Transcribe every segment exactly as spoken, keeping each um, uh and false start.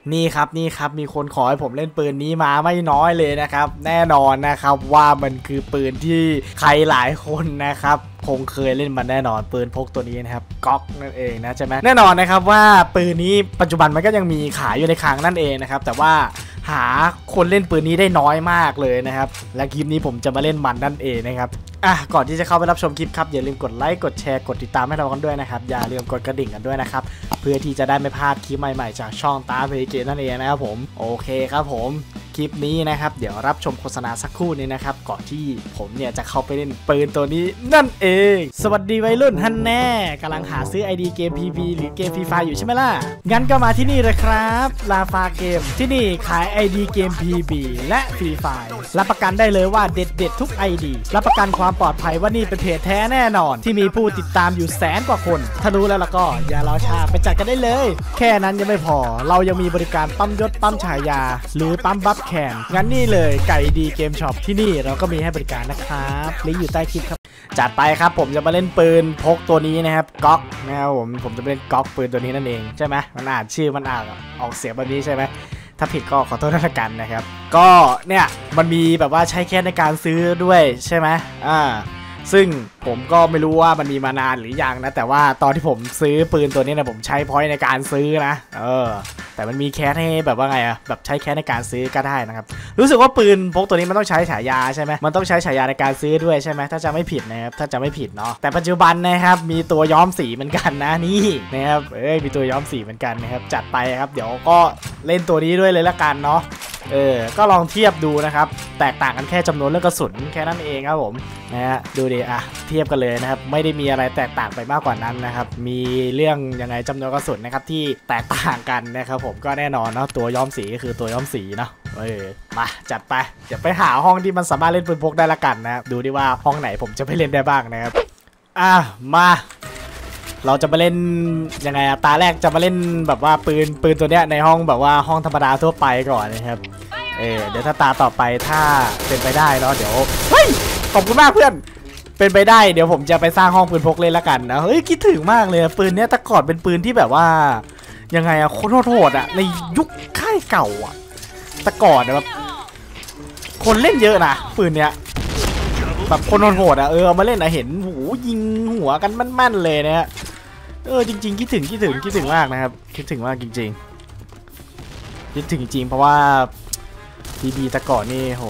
นี่ครับนี่ครับมีคนขอให้ผมเล่นปืนนี้มาไม่น้อยเลยนะครับแน่นอนนะครับว่ามันคือปืนที่ใครหลายคนนะครับคงเคยเล่นมันแน่นอนปืนพกตัวนี้นะครับก๊อกนั่นเองนะใช่ไหมแน่นอนนะครับว่าปืนนี้ปัจจุบันมันก็ยังมีขายอยู่ในคลังนั่นเองนะครับแต่ว่าหาคนเล่นปืนนี้ได้น้อยมากเลยนะครับและคลิปนี้ผมจะมาเล่นมันนั่นเองนะครับอ่ะก่อนที่จะเข้าไปรับชมคลิปครับอย่าลืมกดไลค์กดแชร์กดติดตามให้เรากันด้วยนะครับอย่าลืมกดกระดิ่งกันด้วยนะครับเพื่อที่จะได้ไม่พลาดคลิปใหม่ๆจากช่องตาเพย์เกมนั่นเองนะครับผมโอเคครับผมคลิปนี้นะครับเดี๋ยวรับชมโฆษณาสักครู่นี้นะครับก่อนที่ผมเนี่ยจะเข้าไปเล่นปืนตัวนี้นั่นเองสวัสดีวัยรุ่นฮันแน่กำลังหาซื้อ ไอ ดี เกม พี บี หรือเกมฟรีไฟอยู่ใช่ไหมล่ะงั้นก็มาที่นี่เลยครับลาฟาเกมที่นี่ขาย ไอ ดี เกม พี บี และฟรีไฟรับประกันได้เลยว่าเด็ดเด็ดทุก ไอ ดี รับประกันความปลอดภัยว่านี่เป็นเพจแท้แน่นอนที่มีผู้ติดตามอยู่แสนกว่าคนถ้ารู้แล้วล่ะก็อย่ารอช้าไปจัดกันได้เลยแค่นั้นยังไม่พอเรายังมีบริการปั๊มยศปั๊มฉายาหรือปั๊มบัฟแคนงั้นนี่เลยไก่ดีเกมช็อปที่นี่เราก็มีให้บริการนะครับลิงก์อยู่ใต้คลิปครับจัดไปครับผมจะมาเล่นปืนพกตัวนี้นะครับก๊อกนะครับผมผมจะเล่นก๊อกปืนตัวนี้นั่นเองใช่ไหมมันอ่านชื่อมันอ่านออกเสียงแบบนี้ใช่ไหมถ้าผิดก็ขอโทษด้วยกันนะครับก็เนี่ยมันมีแบบว่าใช้แค่ในการซื้อด้วยใช่ไหมอ่าซึ่งผมก็ไม่รู้ว่ามันมีมานานหรือยังนะแต่ว่าตอนที่ผมซื้อปืนตัวนี้นะผมใช้พอยต์ในการซื้อนะเออแต่มันมีแคสให้แบบว่าไงอะแบบใช้แคสในการซื้อก็ได้นะครับรู้สึกว่าปืนพกตัวนี้มันต้องใช้ฉายาใช่ไหมมันต้องใช้ฉายาในการซื้อด้วยใช่ไหมถ้าจะไม่ผิดนะครับถ้าจะไม่ผิดเนาะแต่ปัจจุบันนะครับมีตัวย้อมสีเหมือนกันนะนี่นะครับเอ้ยมีตัวย้อมสีเหมือนกันนะครับจัดไปครับเดี๋ยวก็เล่นตัวนี้ด้วยเลยละกันเนาะเออก็ลองเทียบดูนะครับแตกต่างกันแค่จำนวนเรื่องกระสุนแค่นั้นเองครับผมนะฮะดูดิอ่ะเทียบกันเลยนะครับไม่ได้มีอะไรแตกต่างไปมากกว่านั้นนะครับมีเรื่องยังไงจำนวนกระสุนนะครับที่แตกต่างกันนะครับผมก็แน่นอนเนาะตัวย้อมสีก็คือตัวย้อมสีเนาะเออมาจัดไปเดี๋ยวไปหาห้องที่มันสามารถเล่นปืนพกได้ละกันนะครับดูดิว่าห้องไหนผมจะไปเล่นได้บ้างนะครับอ่ะมาเราจะมาเล่นยังไงอะตาแรกจะมาเล่นแบบว่าปืนปืนตัวเนี้ยในห้องแบบว่าห้องธรรมดาทั่วไปก่อนนะครับเออเดี๋ยวถ้าตาต่อไปถ้าเป็นไปได้เนาะเดี๋ยวเฮ้ยขอบคุณมากเพื่อนเป็นไปได้เดี๋ยวผมจะไปสร้างห้องปืนพกเล่นละกันนะเฮ้ยคิดถึงมากเลยปืนเนี้ยแต่ก่อนเป็นปืนที่แบบว่ายังไงอะโคตรโหดอะในยุคค่ายเก่าอะแต่ก่อนแบบคนเล่นเยอะนะปืนเนี้ยแบบคนโหดอะเออเอามาเล่นอะเห็นหูยิงหัวกันแม่นๆเลยนะเออจริงๆคิดถึงคิดถึงคิดถึงมากนะครับคิดถึงมากจริงๆคิดถึงจริงเพราะว่าบีบีแต่ก่อนนี่โห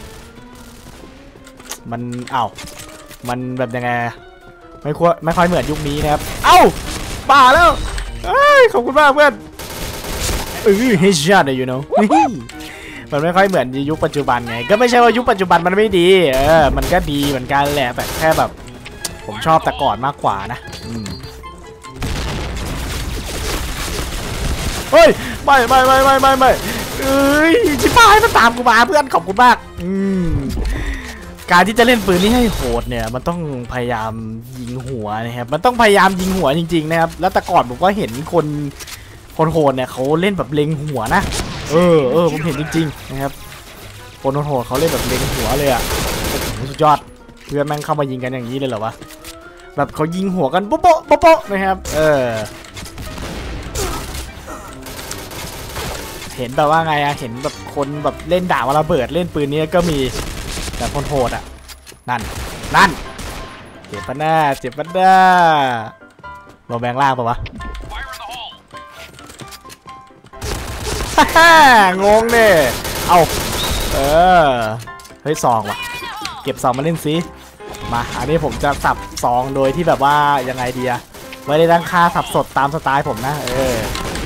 มันเอ้ามันแบบยังไงไม่ค่อยไม่ค่อยเหมือนยุคนี้นะครับเอ้าป่าแล้วเอ้ยขอบคุณมากเพื่อนเออเฮชช็อตเลย you know มันไม่ค่อยเหมือนยุคปัจจุบันไงก็ไม่ใช่ว่ายุคปัจจุบันมันไม่ดีเออมันก็ดีเหมือนกันแหละแต่แค่แบบผมชอบแต่ก่อนมากกว่านะเฮ้ยไม่ไม่ไม่ไม่ไม่ไม่เอ้ยชิบหายมันตามกูมาเพื่อนขอบคุณมากอืมการที่จะเล่นปืนนี้ให้โหดเนี่ยมันต้องพยายามยิงหัวนะครับมันต้องพยายามยิงหัวจริงๆนะครับแล้วแต่ก่อนผมก็เห็นคนคนโหดเนี่ยเขาเล่นแบบเล็งหัวนะเออเออผมเห็นจริงๆนะครับคนโหดเขาเล่นแบบเล็งหัวเลยอ่ะสุดยอดเพื่อนแม่งเข้ามายิงกันอย่างนี้เลยเหรอวะแบบเขายิงหัวกันโป๊ะโป๊ะโป๊ะนะครับเออเห็นแบบว่าไงอะเห็นแบบคนแบบเล่นด่าว่าระเบิดเล่นปืนนี้ก็มีแต่คนโหดอ่ะนั่นนั่นเจ็บปะหน้าเจ็บปะหน้าลงแบงล่างปะวะฮ่างงเนี่ยเอาเออเฮ้ยซองว่ะเก็บซองมาเล่นซิมาอันนี้ผมจะสับซองโดยที่แบบว่ายังไงดีอะไม่ได้ตั้งค่าสับสดตามสไตล์ผมนะเออ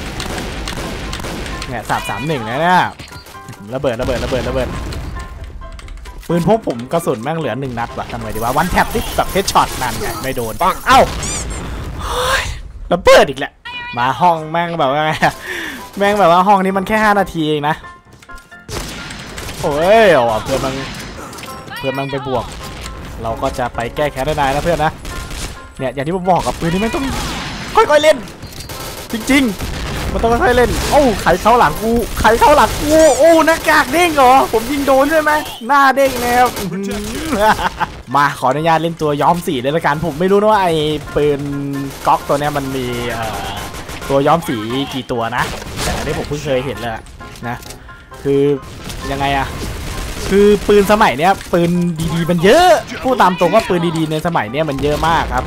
เนี่ยสับสามหนึ่งนะเนี่ยระเบิดระเบิดระเบิดระเบิดปืนพกผมกระสุนแม่งเหลือหนึ่งนัดว่ะทำไงดีวะวันแท็บที่แบบเฮดช็อตนั่นไงไม่โดนปังเอ้าระเบิดอีกแหละมาห้องแม่งแบบว่าไงแม่งแบบว่าห้องนี้มันแค่ห้านาทีเองนะโอ้ยเอาเพื่อนมันเพื่อนมันไปบวกเราก็จะไปแก้แค้นได้นะเพื่อนนะเนี่ยอย่างที่ผมบอกกับปืนนี้ไม่ต้องค่อยๆเล่นจริงๆมันต้องค่อยๆเล่นโอ้ไขเข้าหลังกูไขเข้าหลังกูโอ้หน้ากากเด้งเหรอผมยิงโดนใช่ไหมหน้าเด้งแล้วมาขออนุญาตเล่นตัวย้อมสีเลยละกันผมไม่รู้นะว่าไอ้ปืนก๊อกตัวนี้มันมีตัวย้อมสีกี่ตัวนะแต่อันนี้ผมเพิ่งเคยเห็นเลยนะคือยังไงอะคือปืนสมัยเนี้ยปืนดีๆมันเยอะพูดตามตรงว่าปืนดีๆในสมัยเนี้ยมันเยอะมากครับ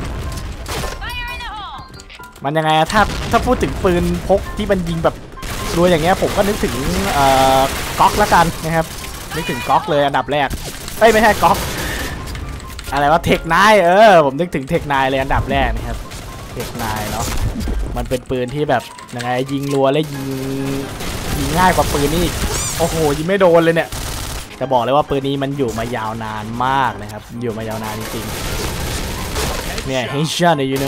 มันยังไงถ้าถ้าพูดถึงปืนพกที่มันยิงแบบรวยอย่างเงี้ยผมก็นึกถึงเอ่อก๊อกละกันนะครับนึกถึงก๊อกเลยอันดับแรกเอ้ยไม่ใช่ก๊อกอะไรว่าเทคไนเออผมนึกถึงเทคไนเลยอันดับแรกนะครับเทคไนเนาะมันเป็นปืนที่แบบยังไงยิงรัวและยิงยิงง่ายกว่าปืนนี่โอ้โหยิงไม่โดนเลยเนี่ยจะบอกเลยว่าปืนนี้มันอยู่มายาวนานมากนะครับอยู่มายาวนานจริงๆเนี่ยเฮชั่นเลยยูโน่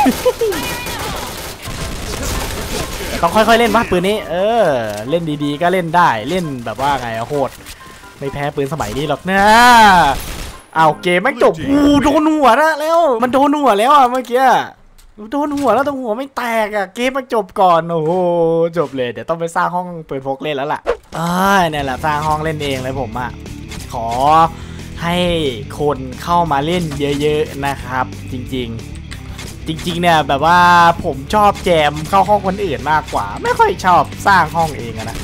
ต้องค่อยๆเล่นว่าปืนนี้เออเล่นดีๆก็เล่นได้เล่นแบบว่าไงโหดไม่แพ้ปืนสมัยนี้หรอกนะเอาเกมไม่จบอู้โดนหัวนะแล้วมันโดนหัวแล้วอ่ะเมื่อกี้โดนหัวแล้วแต่หัวไม่แตกอ่ะเกมมันจบก่อนโอ้โหจบเลยเดี๋ยวต้องไปสร้างห้องปืนพกเล่นแล้วล่ะเออเนี่ยแหละสร้างห้องเล่นเองเลยผมอ่ะขอให้คนเข้ามาเล่นเยอะๆนะครับจริงๆจริงๆเนี่ยแบบว่าผมชอบแจมเข้าห้องคนอื่นมากกว่าไม่ค่อยชอบสร้างห้องเองนะ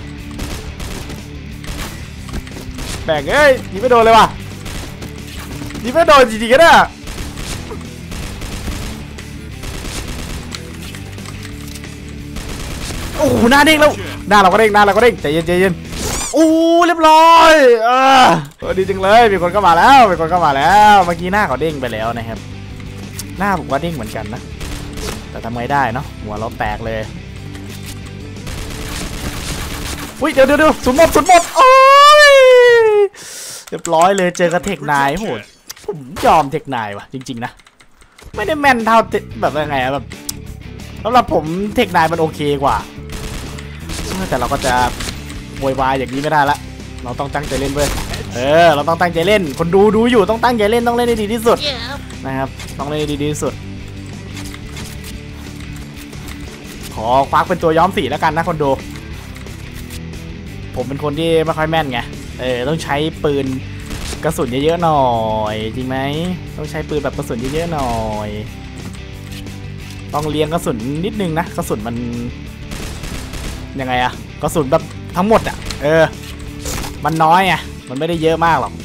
แบ่งเอ้ยยิงไม่โดนเลยว่ะยิงไม่โดนจริงๆกันเนี่ยโอ้โหหน้าเด้งแล้วหน้าเราก็เด้งหน้าเราก็เด้งใจเย็นใจเย็นโอ้เรียบร้อยเออดีจังเลยมีคนเข้ามาแล้วมีคนเข้ามาแล้วเมื่อกี้หน้าเขาเด้งไปแล้วนะครับหน้าผมว่าเด้งเหมือนกันนะแต่ทำไงได้เนาะหัวเราแตกเลยอุ้ยเดี๋ยวเดี๋ยวสุดหมดสุดหมดโอ้ยเรียบร้อยเลยเจอกระเทกนายโหดผมยอมเทคนายว่ะจริงๆนะไม่ได้แม่นเท่าแบบยังไงแบบสำหรับผมเทคนายมันโอเคกว่าแต่เราก็จะโวยวายอย่างนี้ไม่ได้ละเราต้องตั้งใจเล่นเว้ยเออเราต้องตั้งใจเล่นคนดูดูอยู่ต้องตั้งใจเล่นต้องเล่นให้ดีที่สุดนะครับต้องเล่นให้ดีที่สุดขอควักเป็นตัวย้อมสีแล้วกันนะคนดูผมเป็นคนที่ไม่ค่อยแม่นไงเออต้องใช้ปืนกระสุนเยอะๆหน่อยจริงไหมต้องใช้ปืนแบบกระสุนเยอะๆหน่อยต้องเลี้ยงกระสุนนิดนึงนะกระสุนมันยังไงอะกระสุนแบบทั้งหมดอะเออมันน้อยไงมันไม่ได้เยอะมากหรอก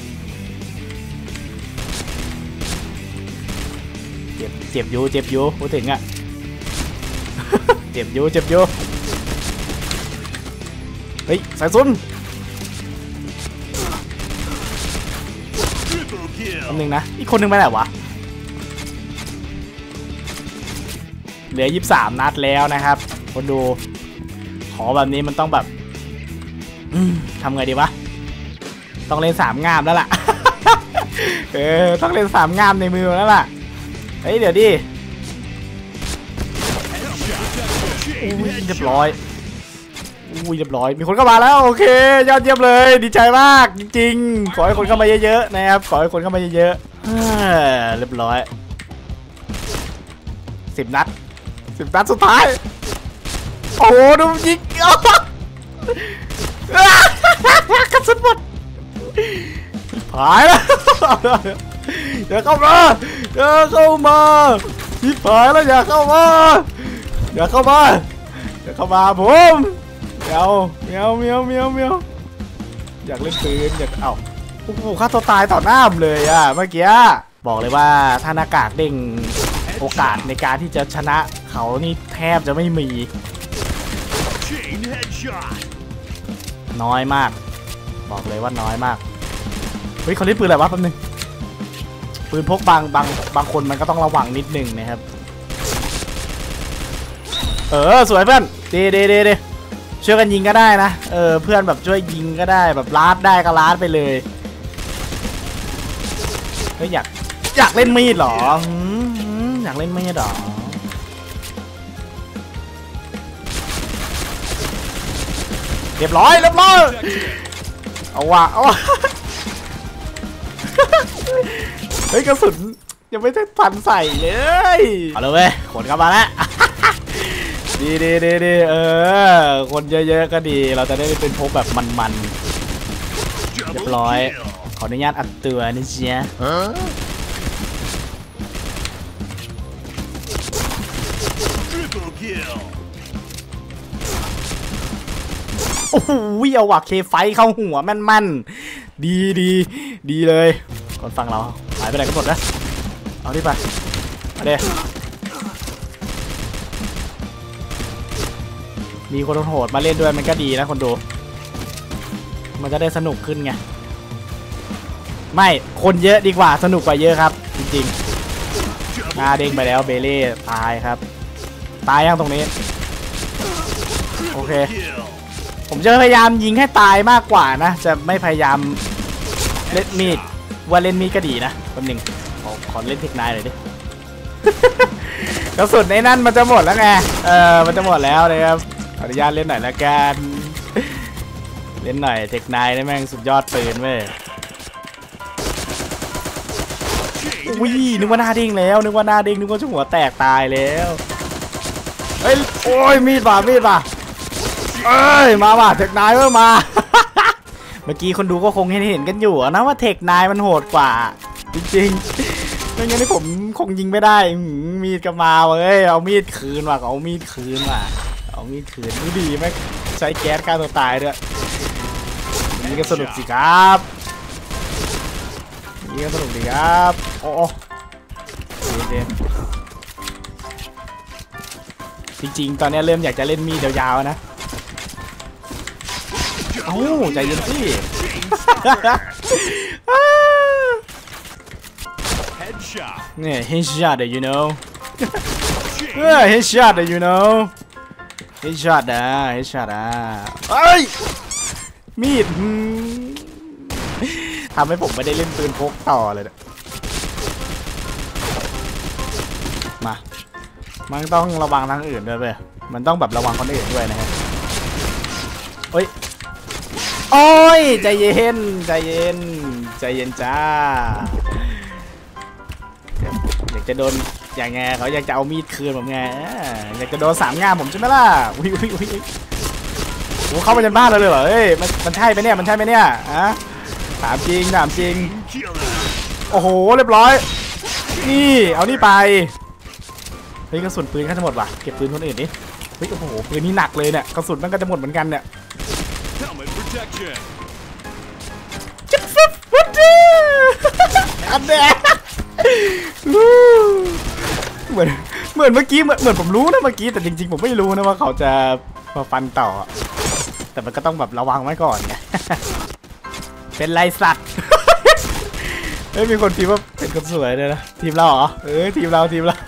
เจ็บเจ็บอยู่เจ็บอยู่พูดถึงอะ เจ็บอยู่เจ็บอยู่เฮ้ยสายซุนคนหนึ่งนะอีกคนหนึ่งไปไหนวะเหลือยี่สิบสามนัดแล้วนะครับคนดูขอแบบนี้มันต้องแบบทำไงดีวะต้องเล่นสามงามแล้วล่ะ เออต้องเล่นสามงามในมือแล้วล่ะเฮ้ยเดี๋ยวดิอุ้ยเรียบร้อยอุ้ยเรียบร้อยมีคนเข้ามาแล้วโอเคยอดเยี่ยมเลยดีใจมากจริงๆขอให้คนเข้ามาเยอะๆนะครับขอให้คนเข้ามาเยอะๆเรียบร้อยสิบนัดสิบนัดสุดท้ายโอ้โหดูยิงกระสุนหมดหายแล้วอย่าเข้ามาอย่าเข้ามาชิบหายแล้วอย่าเข้ามาอย่าเข้ามาอย่าเข้ามาผมเมียวเมียวเมียวเมียวเมียวอยากเล่นปืนอยากเอ้าโอ้โหฆ่าตัวตายต่อหน้าผมเลยอะเมื่อกี้บอกเลยว่าถ้าหน้ากากเด้งโอกาสในการที่จะชนะเขานี่แทบจะไม่มีน้อยมากบอกเลยว่าน้อยมากเฮ้ยเขาเล่นปืนอะไรวะแป๊บนึงปืนพกบางบางบางคนมันก็ต้องระวังนิดนึงนะครับเออสวยเพื่อนดีดีดีดีช่วยกันยิงก็ได้นะเออเพื่อนแบบช่วยยิงก็ได้แบบลาดได้ก็ลาดไปเลยเฮ้ยอยากอยากเล่นมีดหรออยากเล่นมีดหรอเรียบร้อยเรียบร้อยเอาว่ะเอาว่ะเฮ้ยกระสุนยังไม่ได้ทันใส่เลยเอาเลยเว้ยขนกลับมาแล้วดีดีดีดีเออคนเยอะๆก็ดีเราจะได้เป็นพบแบบมันๆเรียบร้อยขออนุญาตอัดตัวนี่เชียโอ้โหเอาว่ะเคไฟเข้าหัวแม่นๆดีดีดีเลยคนฟังเราหายไปไหนกันหมดนะเอาดิไปเอาดิมีคนโหดมาเล่นด้วยมันก็ดีนะคนดูมันจะได้สนุกขึ้นไงไม่คนเยอะดีกว่าสนุกกว่าเยอะครับจริงๆหน้าเด้งไปแล้วเบเล่ตายครับตายยังตรงนี้โอเคผมจะพยายามยิงให้ตายมากกว่านะจะไม่พยายามเล่นมีดว่าเล่นมีดก็ดีนะแป๊บนึงขอขอเล่นเทคไนท์หน่อยดิกระสุนในนั่นมันจะหมดแล้วไงเออมันจะหมดแล้วเลยครับขออนุญาตเล่นหน่อยละกันเล่นหน่อยเทคไนท์ได้แม่งสุดยอดปืนเว้ยอุ้ยนึกว่าหน้าเด้งแล้วนึกว่าหน้าเด้งนึกว่าหัวแตกตายแล้วเฮ้ยโอ้ยมีดป่ะมีดป่ะเอ้ยมาว่ะเทคไนท์เพิ่มมา เมื่อกี้คนดูก็คงเห็นเห็นกันอยู่นะว่าเทคไนท์มันโหดกว่าจริงๆไม่งั้นที่ผมคงยิงไม่ได้มีดก็มาเว้ยเอามีดคืนว่ะเอามีดคืนว่ะเอามีดคืนนี่ดีไหมใช้แก๊สฆ่าตัวตายด้วยนี่ก็สนุกสิครับนี่ก็สนุกดีครับโอ้เด่นจริงๆตอนนี้เริ่มอยากจะเล่นมีดยาวๆนะเอ้าใจเย็นสิเนี่ย headshot you know เออ headshot you know headshot อ่ะ headshot อ่ะเอ้ยมีดทำให้ผมไม่ได้เล่นปืนพกต่อเลยนะมามันต้องระวังทางอื่นด้วยเว้ยมันต้องแบบระวังคนอื่นด้วยนะครับเฮ้ยโอ้ยใจเย็นใจเย็นใจเย็นจ้าอยากจะโดนอย่างไงเขาอยากจะเอามีดคืนผมไงอยากจะโดนสามงามผมใช่ไหมล่ะอุ้ยอุ้ยอุ้ยโอ้เข้ามาจนบ้านเราเลยเหรอเฮ้ยมันมันใช่ไหมเนี่ยมันใช่ไหมเนี่ยอะถามจริงถามจริงโอ้โหเรียบร้อยนี่เอานี่ไปเฮ้ยกระสุนปืนก็จะหมดว่ะเก็บปืนคนอื่นดิเฮ้ยโอ้โหปืนนี่หนักเลยเนี่ยกระสุนมันก็จะหมดเหมือนกันเนี่ยจิ๊บจิ๊บวุ้ดจี้อันเนี้ยเหมือนเหมือนเมื่อกี้เหมือนเหมือนผมรู้นะเมื่อกี้แต่จริงๆผมไม่รู้นะว่าเขาจะมาฟันต่อแต่มันก็ต้องแบบระวังไว้ก่อนไงเป็นไรสัตว์เฮ้ยมีคนพิมพ์ว่าเป็นคนสวยเลยนะทีมเราเหรอเออทีมเราทีมเรา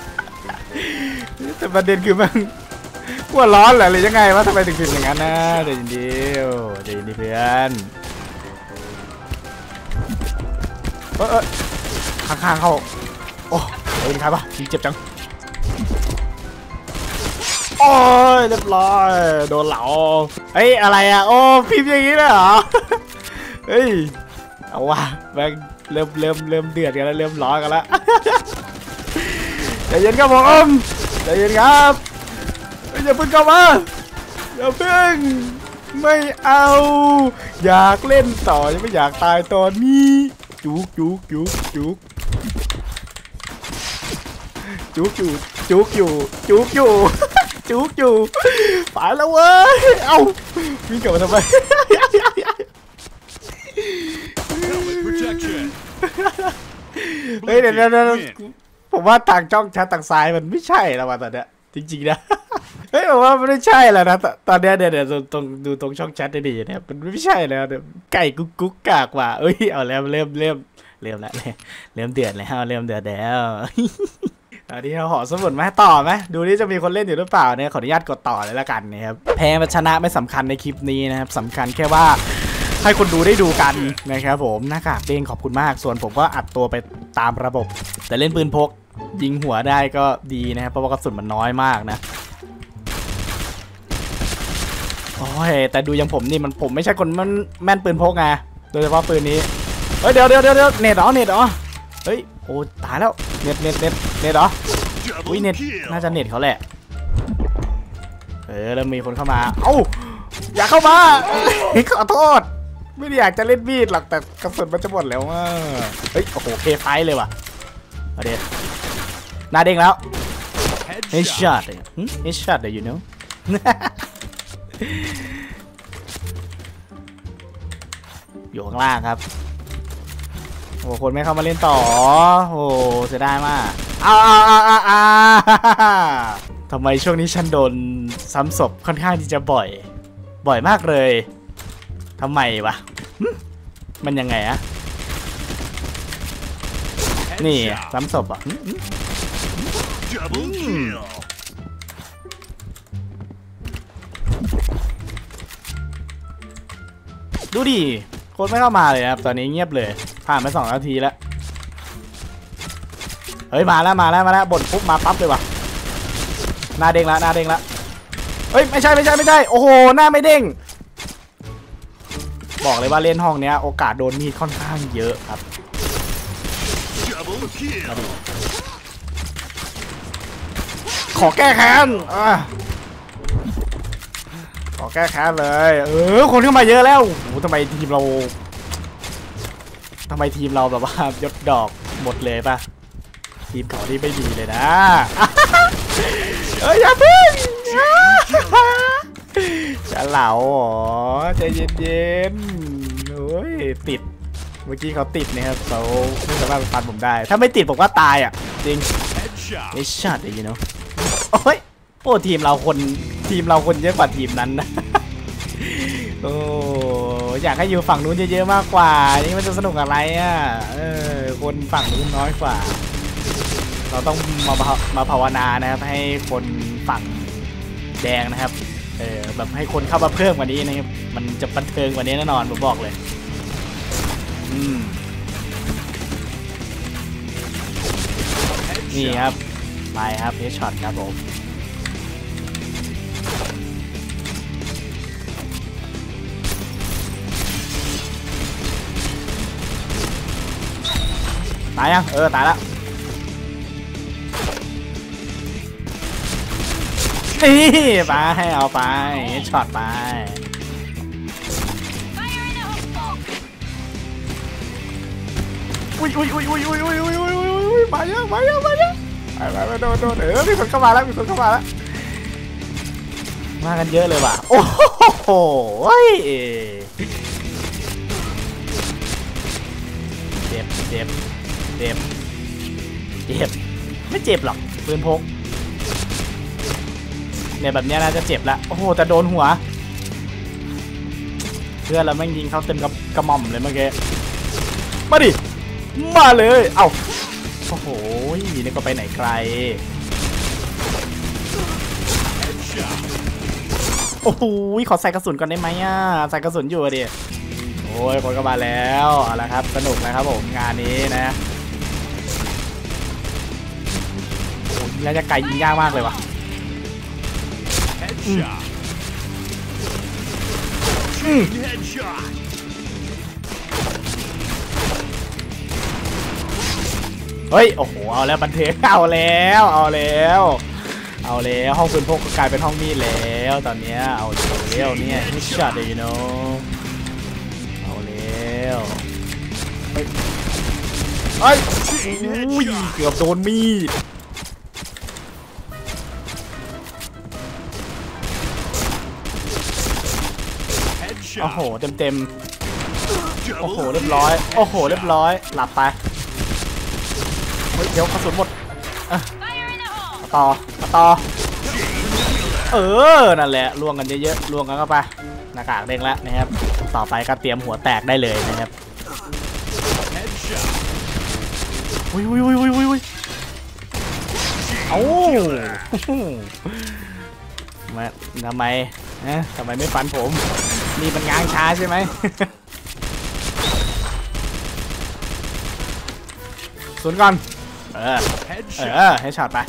แต่ประเด็นคือมันหัวร้อนเหรอหรือยังไงวะทำไมถึงพิมพ์อย่างนั้นนะเดี๋ยวเดียวเดี๋ยวดีเพื่อนเออข้างๆเขาโอ้เฮ้ยครับป่ะเจ็บจังโอ้ยเรียบร้อยโดนเหลาเฮ้ยอะไรอ่ะโอ้พิมพ์อย่างนี้เลยเหรอเฮ้ยเอาว่ะแม่งเริ่มเริ่มเริ่มเดือดกันแล้วเริ่มร้อนกันแล้วใจเย็นครับผมใจเย็นครับอย่าเพิ่งเข้ามาอย่าเพิ่งไม่เอาอยากเล่นต่อยังไม่อยากตายตอนนี้จุกจุกจุกจุกจุกอยู่จุกอยู่จุกอยู่จุกอยู่ไปแล้วเว้ยเอ้าวิ่งกลับมาทำไมเฮ้ยเดี๋ยวเดี๋ยวผมว่าทางจ้องชัดทางซ้ายมันไม่ใช่แล้วว่ะตอนเนี้ยจริงๆนะเฮ้ยผมว่ามันไม่ใช่แล้วนะตอนเนี้ยเดี๋ยวเดี๋ยวตรงดูตรงช่องแชทได้ดีเนี่ยมันไม่ใช่แล้วเดี๋ยวไก่กุ๊กกุ๊กกากว่าเอ้ยเอาแล้วเริ่มเริ่มเริ่มแล้วเริ่มเดือดแล้วเริ่มเดือดแล้วอันนี้เราขอสมุดมาต่อไหมดูนี่จะมีคนเล่นอยู่หรือเปล่าเนี่ยขออนุญาตกดต่อเลยละกันนะครับแพ้ชนะไม่สำคัญในคลิปนี้นะครับสำคัญแค่ว่าให้คนดูได้ดูกันนะครับผมหน้ากากเด้งขอบคุณมากส่วนผมก็อัดตัวไปตามระบบแต่เล่นปืนพกยิงหัวได้ก็ดีนะครับเพราะว่ากระสุนมันน้อยมากนะโอ้ยแต่ดูอย่างผมนี่มันผมไม่ใช่คนมันแม่นปืนพกไงโดยเฉพาะปืนนี้เฮ้ยเดี๋ยวเดี๋ยวเดี๋ยวเน็ตเหรอเน็ตเหรอเฮ้ยโอ้ตายแล้วเน็ตเน็ตเน็ตเน็ตเหรออุ้ยเน็ตน่าจะเน็ตเขาแหละเออแล้วมีคนเข้ามาเอ้าอย่าเข้ามาขอโทษไม่ได้อยากจะเล่นมีดหรอกแต่กระสุนมันจะหมดแล้วว่าเฮ้ยโอ้โหเคไฟเลยว่ะเอาเด็ดหน้าเด้งแล้ว headshot headshot เดี๋ยว you know อยู่ข้างล่างครับโอ้คนไม่เข้ามาเล่นต่อโอ้เสียดายมากอ้าวอ้าวอ้าวอ้าวทำไมช่วงนี้ฉันโดนซ้ำศพค่อนข้างที่จะบ่อยบ่อยมากเลยทำไมวะมันยังไงอะนี่ซ้ำศพอ่ะดูดิโค้ดไม่เข้ามาเลยครับตอนนี้เงียบเลยผ่านไปสองนาทีแล้วเฮ้ยมาแล้วมาแล้วมาแล้วบ่นปุ๊บมาปั๊บเลยว่ะหน้าเด้งแล้วหน้าเด้งแล้วเฮ้ยไม่ใช่ไม่ใช่ไม่ใช่โอ้โหหน้าไม่เด้งบอกเลยว่าเล่นห้องเนี้ยโอกาสโดนมีดค่อนข้างเยอะครับขอแก้แค้นขอแก้แค้นเลยเออคนเข้ามาเยอะแล้วโอ้โหทำไมทีมเราทำไมทีมเราแบบว่ายศดอกหมดเลยป่ะทีมเขาที่ไม่ดีเลยนะเอ้ยอย่าพึ่งจะเหลาอ๋อใจเย็นๆโอ้ยติดเมื่อกี้เขาติดนะครับเขาไม่สามารถฟันผมได้ถ้าไม่ติดผมว่าตายอ่ะจริงไอ้ช็อตอย่างนี้เนาะโอ้ยโอ้ทีมเราคนทีมเราคนเยอะกว่าทีมนั้นนะโอ้อยากให้อยู่ฝั่งนู้นเยอะๆมากกว่านี่มันจะสนุกอะไรอ่ะเออคนฝั่งนู้นน้อยกว่าเราต้องมามาภาวนานะครับให้คนฝั่งแดงนะครับเออแบบให้คนเข้ามาเพิ่มกว่านี้นะครับมันจะบันเทิงกว่านี้แน่นอนผมบอกเลยอืมนี่ครับไปครับเฮดช็อตครับผมตายยังเออตายแล้วนี่ไปเอาไปเฮดช็อตไปอุ้ยอุ้ยอุ้ยอุ้ยอุ้ยอุ้ยอุ้ยอุ้ยมาเยอะมาเยอะมาเยอะไปไปไปโดนโดนเออมีคนเข้ามาแล้วมีคนเข้ามาแล้วมากันเยอะเลยว่ะโอ้โหเจ็บเจ็บเจ็บเจ็บไม่เจ็บหรอกปืนพกเนี่ยแบบนี้น่าจะเจ็บแล้วโอ้โหแต่โดนหัวเพื่อนเราแม่งยิงเขาเต็มกับกระหม่อมเลยเมื่อกี้มาดิมาเลยเอ้าโอ้โหนี่ก็ไปไหนไกลโอ้โหขอใส่กระสุนก่อนได้ไหมอ่ะใส่กระสุนอยู่ดิโอ้ยคนก็มาแล้วเอาละครับสนุกนะครับผมงานนี้นะโอ้ยแล้วจะไกลยิงยากมากเลยว่ะอืมเฮ้ยโอ้โหเอาแล้วบันเทิงเอาแล้วเอาแล้วเอาแล้วห้องปืนพกก็กลายเป็นห้องมีดแล้วตอนนี้เอาแล้วเนี่ยฮิชช็อตเลย you know เอาแล้วเฮ้ยเฮ้ยอุ้ยเกือบโดนมีดโอ้โหเต็มเต็มโอ้โหเรียบร้อยโอ้โหเรียบร้อยหลับไปเดี๋ยวกระสุนหมดต่อต่อเออนั่นแหละล่วงกันเยอะๆล่วงกันเข้าไปหน้ากากเด้งแล้วนะครับต่อไปก็เตรียมหัวแตกได้เลยนะครับอุ้ยอุ้ยอุ้ยอุ้ยอุ้ยเอ้ามาทำไมนะทำไมไม่ฟันผมนี่มันง้างช้าใช่ไหมศูนย์ก่อนเออเออให้ช็อตไป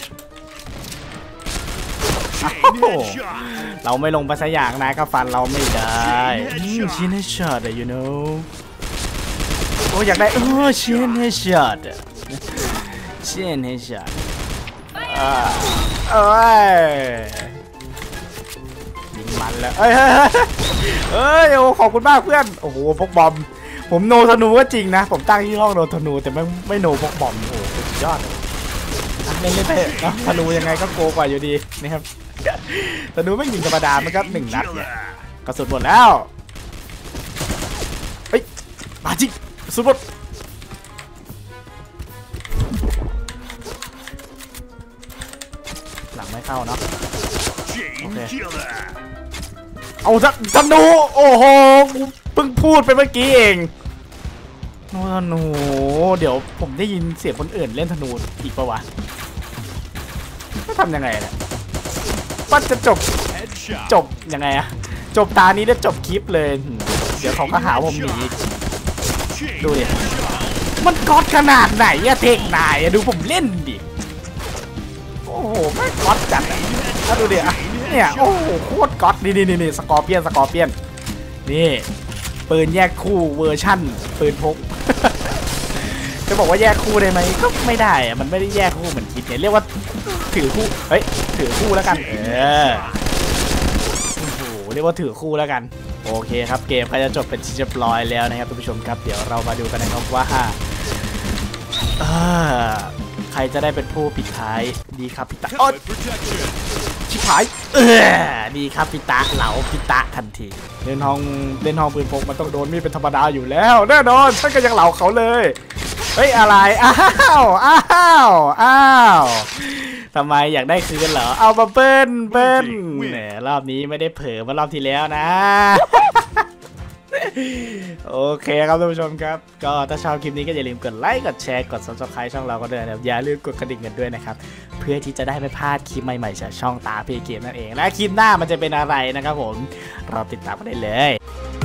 เราไม่ลงไปสักอย่างนะก็ฟันเราไม่ได้ชิ้นให้ช็อตอะ you know โอ้อยากได้เออชิ้นให้ช็อตชิ้นให้ช็อตเออเอ้ยยิงมันแล้วเอ้ยเอ้ยโอ้ขอบคุณมากเพื่อนโอ้โหพกบอมผมโนธนูก็จริงนะผมตั้งที่ห้องโนธนูแต่ไม่ไม่โนพกบอมโอ้สุดยอดเล่นเล่นไปเนาะธนูยังไงก็โกกว่าอยู่ดีนะครับธนูไม่ยิงธรรมดามันก็หนึ่งนัดเนี่ยกระสุนหมดแล้วเฮ้ยมาจริงสุดบดหลังไม่เข้าเนาะโอเคเอาธนูโอ้โหกูเพิ่งพูดไปเมื่อกี้เองธนูเดี๋ยวผมได้ยินเสียงคนอื่นเล่นธนูอีกปะวะจะทำยังไงเนี่ยว่าจะจบจบยังไงอะจบตานี้ได้จบคลิปเลยเดี๋ยวเขาก็หาผมหนีดูดิมันก๊อตขนาดไหนอะเทคนายอะดูผมเล่นดิโอ้โหไม่ก๊อตจัดอะถ้าดูดิอะเนี่ยโอ้โหโคตรก๊อตนี่นี่นี่สกอร์เปียนสกอร์เปียนนี่ปืนแยกคู่เวอร์ชั่นปืนพก จะบอกว่าแยกคู่ได้ไหมก็ไม่ได้อะมันไม่ได้แยกคู่เหมือนคิดเนี่ยเรียกว่าถือคู่เฮ้ยถือคู่แล้วกันเออโอ้โหเรียกว่าถือคู่แล้วกันโอเคครับเกมก็จะจบเป็นที่เรียบร้อยแล้วนะครับท่านผู้ชมครับเดี๋ยวเรามาดูกันนะครับว่าใครจะได้เป็นผู้ปิดท้ายดีครับพิตะชิบหายเออดีครับพิตะเหลาพิตะทันทีเล่นห้องเล่นห้องปืนพกมันต้องโดนมีดเป็นธรรมดาอยู่แล้วแน่นอนฉันก็ยังเหลาเขาเลยเฮ้ยอะไรอ้าวอ้าวอ้าวทำไมอยากได้คืนเหรอเอามาเปิ้ลเปิ้ลเนี่ยรอบนี้ไม่ได้เผลอเมื่อรอบที่แล้วนะ โอเคครับท่านผู้ชมครับก็ถ้าชอบคลิปนี้ก็อย่าลืมกดไลค์กดแชร์กด ซับสไครบ์ ช่องเราก็ด้วยนะครับอย่าลืมกดกระดิ่งกันด้วยนะครับเพื่อที่จะได้ไม่พลาดคลิปใหม่ๆจากช่องตาเพย์เกมนั่นเองและคลิปหน้ามันจะเป็นอะไรนะครับผมรอติดตามกันได้เลย